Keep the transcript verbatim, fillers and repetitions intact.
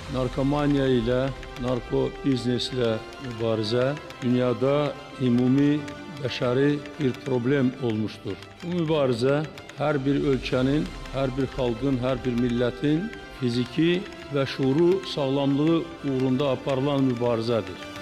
narkomaniya ilə, narko bizneslə mübarizə dünyada ümumi bəşəri bir problem olmuşdur. Bu mübarizə hər bir ölkənin, hər bir xalqın, hər bir millətin fiziki və şuuru sağlamlığı uğrunda aparılan mübarizədir.